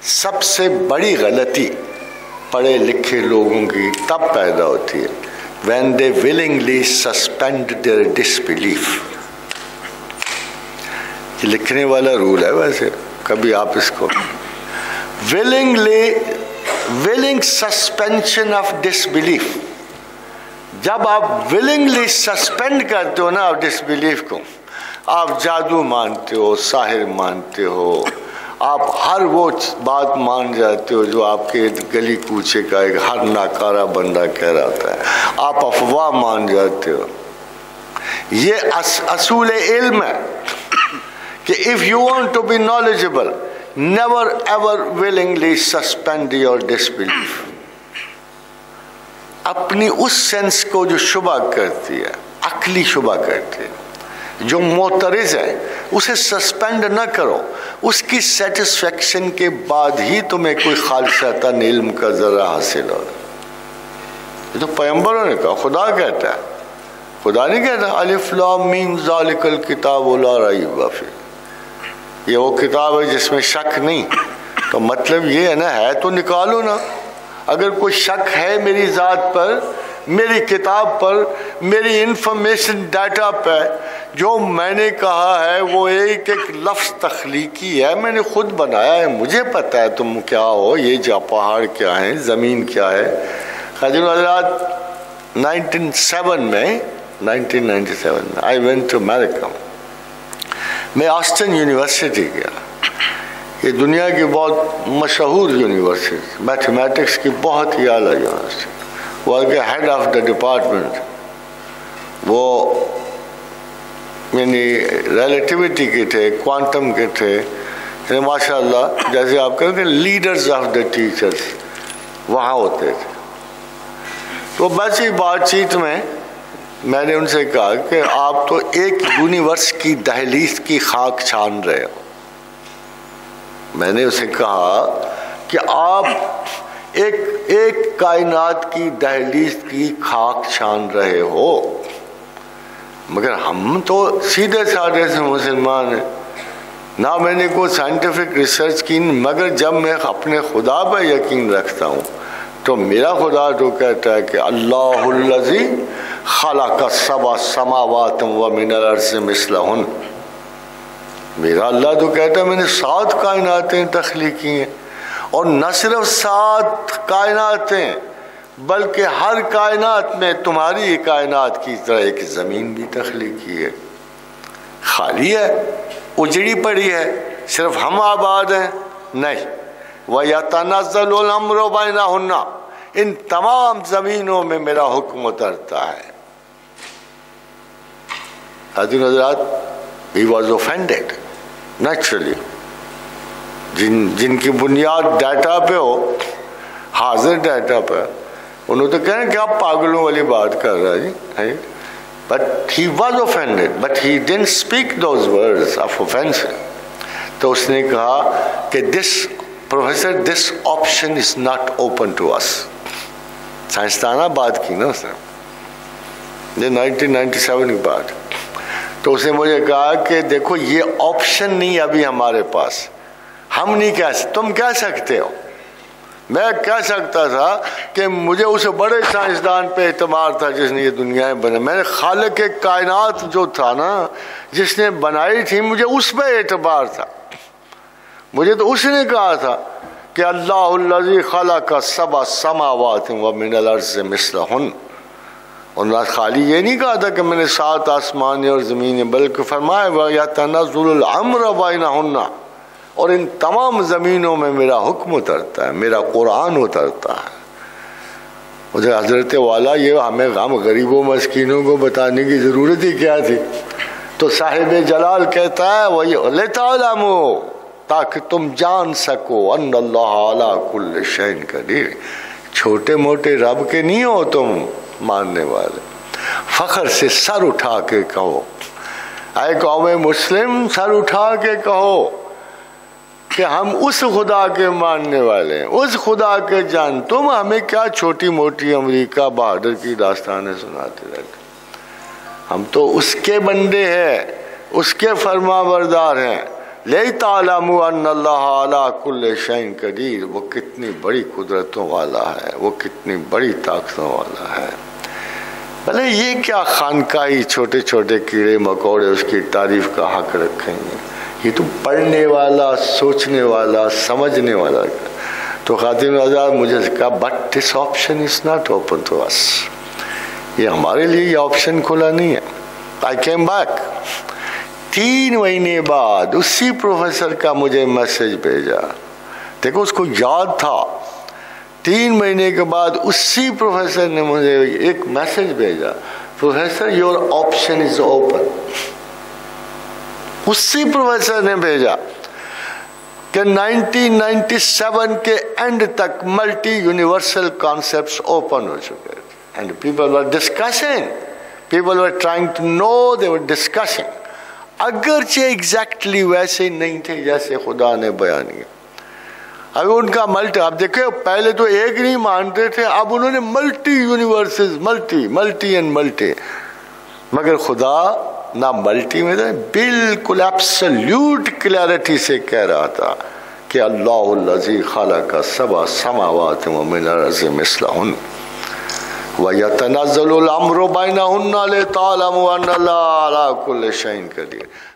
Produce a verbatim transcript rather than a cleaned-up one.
سب سے بڑی غلطی پڑھے لکھے لوگوں کی تب پیدا ہوتی ہے when they willingly suspend their disbelief. یہ لکھنے والا رول ہے ویسے، کبھی آپ اس کو willingly willing suspension of disbelief. جب آپ willingly suspend کرتے ہو نا آپ disbelief کو، آپ جادو مانتے ہو، ساحر مانتے ہو، آپ ہر وہ بات مان جاتے ہو جو آپ کے گلی کوچے کا ایک ہر ناکارہ بندہ کہہ رہا ہوتا ہے، آپ افواہ مان جاتے ہو. یہ اصول علم ہے کہ if you want to be knowledgeable, never ever willingly suspend your disbelief. اپنی اس سینس کو جو شبہ کرتی ہے، عقلی شبہ کرتی ہے، جو معترض ہے، اسے سسپینڈ نہ کرو. اس کی سیٹسفیکشن کے بعد ہی تمہیں کوئی خالصتاً علم کا ذرہ حاصل ہو. یہ تو پیغمبروں نے کہا، خدا کہتا ہے، خدا نہیں کہتا الف لام میم ذالک الکتاب لا ریب فیہ، یہ وہ کتاب ہے جس میں شک نہیں. تو مطلب یہ ہے نا، ہے تو نکالو نا. اگر کوئی شک ہے میری ذات پر، میری کتاب پر، میری انفارمیشن ڈیٹا پہ، جو میں نے کہا ہے وہ ایک ایک لفظ تخلیقی ہے، میں نے خود بنایا ہے، مجھے پتہ ہے تم کیا ہو، یہ جا پہاڑ کیا ہیں، زمین کیا ہے. حضرت حضرات نائنٹین سیون میں نائنٹین نائنٹی سیون میں آئی وینٹ ٹو امیریکا. میں آسٹن یونیورسٹی گیا. یہ دنیا کی بہت مشہور یونیورسٹی، میتھمیٹکس کی بہت ہی اعلیٰ یونیورسٹی. وہ کے ہیڈ آف دا ڈپارٹمنٹ وہ یعنی ریلیٹیوٹی کے تھے، کوانٹم کے تھے، یعنی ماشاء اللہ جیسے آپ کہیں کہ لیڈرز آف دا ٹیچرز وہاں ہوتے تھے. تو بس ہی بات چیت میں میں نے ان سے کہا کہ آپ تو ایک یونیورس کی دہلیز کی خاک چھان رہے ہو. میں نے اسے کہا کہ آپ ایک ایک کائنات کی دہلیز کی خاک چھان رہے ہو، مگر ہم تو سیدھے سادھے سے مسلمان ہیں، نہ میں نے کوئی سائنٹیفک ریسرچ کی، مگر جب میں اپنے خدا پہ یقین رکھتا ہوں تو میرا خدا تو کہتا ہے کہ اللہ الذی خلق سبع سماوات ومن الارض مثلہن. میرا اللہ تو کہتا ہے میں نے سات کائناتیں تخلیق کی ہیں، اور نہ صرف سات کائناتیں بلکہ ہر کائنات میں تمہاری کائنات کی طرح ایک زمین بھی تخلیق کی ہے، خالی ہے، اجڑی پڑی ہے، صرف ہم آباد ہیں نہیں. وَيَتَنَزَّلُ الْأَمْرُ بَيْنَهُنَّ، ان تمام زمینوں میں میرا حکم اترتا ہے. حضرت حضرات he was offended naturally. جن جن کی بنیاد ڈیٹا پہ ہو، حاضر ڈیٹا پہ، انہوں تو کہنا کہ آپ پاگلوں والی بات کر رہا جی. But he was offended, but he didn't speak those words of offense. تو اس نے کہا کہ this professor, this option is not open to us. سائنسدانہ بات کی نا اس نے، یہ نائنٹین نائنٹی سیون کی بات. تو اس نے مجھے کہا کہ دیکھو یہ آپشن نہیں ابھی ہمارے پاس، ہم نہیں کہہ سکتے، تم کہہ سکتے ہو. میں کہہ سکتا تھا کہ مجھے اسے بڑے سائنسدان پہ اعتبار تھا جس نے یہ دنیا بنا، میں نے خالق کائنات جو تھا نا، جس نے بنائی تھی، مجھے اس پہ اعتبار تھا. مجھے تو اس نے کہا تھا کہ اللہ الذی خلق سبع سماوات ومن الارض مثلہن. اور نہ خالی یہ نہیں کہا تھا کہ میں نے سات آسمانیں اور زمینیں، بلکہ فرمایا وَيَتَنَزَّلُ الْأَمْرَ بَيْنَهُنَّ، اور ان تمام زمینوں میں میرا حکم اترتا ہے، میرا قرآن اترتا ہے. ادھر حضرت والا یہ ہمیں غم غریبوں مسکینوں کو بتانے کی ضرورت ہی کیا تھی. تو صاحب جلال کہتا ہے وہی لِتَعْلَمُوا، تاکہ تم جان سکو ان اللہ علی کل شیء قدیر، چھوٹے موٹے رب کے نہیں ہو تم ماننے والے. فخر سے سر اٹھا کے کہو، اے قوم مسلم سر اٹھا کے کہو کہ ہم اس خدا کے ماننے والے ہیں، اس خدا کے جان. تم ہمیں کیا چھوٹی موٹی امریکہ بہادر کی داستانیں سناتے رہتے؟ ہم تو اس کے بندے ہیں، اس کے فرما بردار ہیں. لِتَعْلَمُوا أَنَّ اللَّهَ عَلَىٰ كُلِّ شَيْءٍ قَدِيرٌ، وہ کتنی بڑی قدرتوں والا ہے، وہ کتنی بڑی طاقتوں والا ہے۔ بھلے یہ کیا خانقاہی چھوٹے چھوٹے کیڑے مکوڑے اس کی تعریف کا حق رکھیں گے، یہ تو پڑھنے والا، سوچنے والا، سمجھنے والا۔ تو خاتم حضرات مجھے کہا but this option is not open to us, یہ ہمارے لیے یہ آپشن کھلا نہیں ہے۔ آئی کیم بیک، تین مہینے بعد اسی پروفیسر کا مجھے میسج بھیجا، دیکھو اس کو یاد تھا، تین مہینے کے بعد اسی پروفیسر نے مجھے ایک میسج بھیجا، professor your option is open. اسی پروفیسر نے بھیجا کہ نائنٹین نائنٹی سیون کے اینڈ تک ملٹی یونیورسل کانسیپٹس اوپن ہو چکے تھے، and people were discussing, people were trying to know, they were discussing, اگرچہ ایگزیکٹلی ویسے نہیں تھے جیسے خدا نے بیان کیا۔ اب ان کا ملٹی، اب دیکھیں پہلے تو ایک نہیں مانتے تھے، اب انہوں نے multi universes, multi multi and multi, مگر خدا نہ ملٹی میں تھا، بالکل ایبسلیوٹ کلیئرٹی سے کہہ رہا تھا کہ اللہ الذی خلق سبع سماوات ومن الارض مثلہن وَيَتَنَزَّلُ الْأَمْرُ بَيْنَهُنَّ لِتَعْلَمُوا أَنَّ اللَّهَ عَلَىٰ كُلِّ شَيْءٍ قَدِيرٌ۔